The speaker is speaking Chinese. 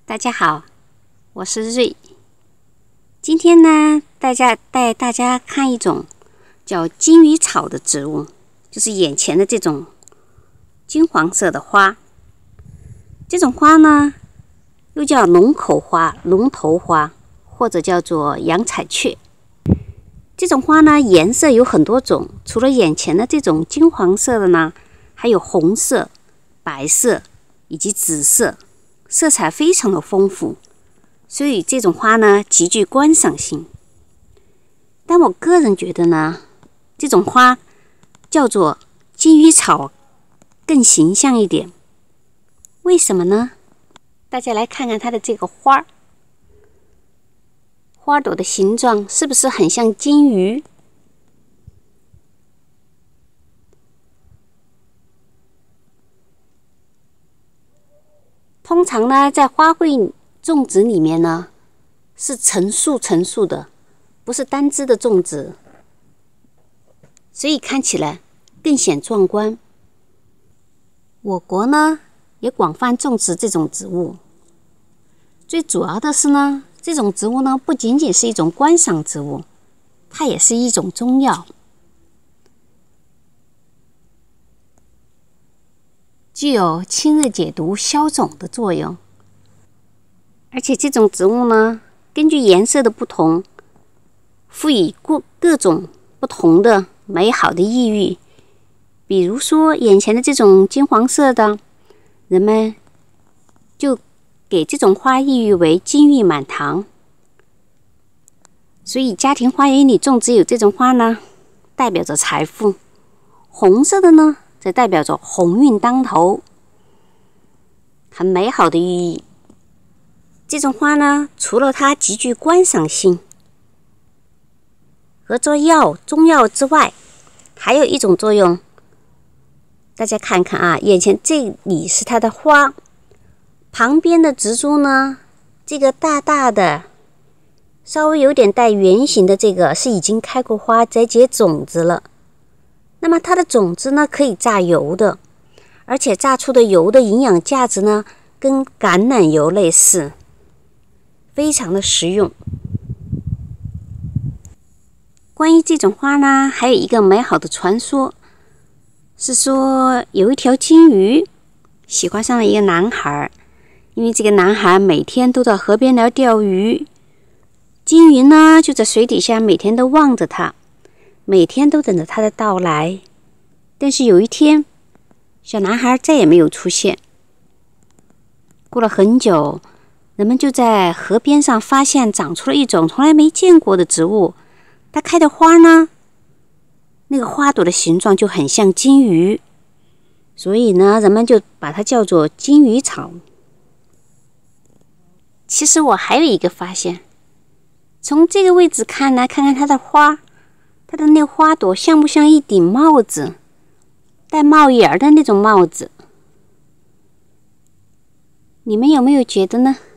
大家好，我是瑞。今天呢，带大家看一种叫金鱼草的植物，就是眼前的这种金黄色的花。这种花呢，又叫龙口花、龙头花，或者叫做洋彩雀。这种花呢，颜色有很多种，除了眼前的这种金黄色的呢，还有红色、白色以及紫色，色彩非常的丰富，所以这种花呢极具观赏性。但我个人觉得呢，这种花叫做金鱼草更形象一点。为什么呢？大家来看看它的这个花，花朵的形状是不是很像金鱼？通常呢，在花卉种植里面呢，是成束的，不是单枝的种植，所以看起来更显壮观。我国呢，也广泛种植这种植物。最主要的是呢，这种植物呢，不仅仅是一种观赏植物，它也是一种中药，具有清热解毒、消肿的作用。而且这种植物呢，根据颜色的不同，赋予各种不同的美好的意喻。比如说眼前的这种金黄色的，人们就给这种花意喻为金玉满堂。所以家庭花园里种植有这种花呢，代表着财富；红色的呢，则代表着鸿运当头，很美好的寓意。这种花呢，除了它极具观赏性和做中药之外，还有一种作用。大家看看啊，眼前这里是它的花，旁边的植株呢，这个大大的稍微有点带圆形的这个是已经开过花，在结种子了。那么它的种子呢，可以榨油的，而且榨出的油的营养价值呢，跟橄榄油类似，非常的实用。关于这种花呢，还有一个美好的传说，是说有一条金鱼喜欢上了一个男孩，因为这个男孩每天都到河边来钓鱼，金鱼呢就在水底下每天都望着他，每天都等着他的到来。但是有一天，小男孩再也没有出现。过了很久，人们就在河边上发现长出了一种从来没见过的植物，它开的花呢，那个花朵的形状就很像金鱼，所以呢，人们就把它叫做金鱼草。其实我还有一个发现，从这个位置看来，看看它的花，它的那个花朵像不像一顶帽子，带帽檐的那种帽子？你们有没有觉得呢？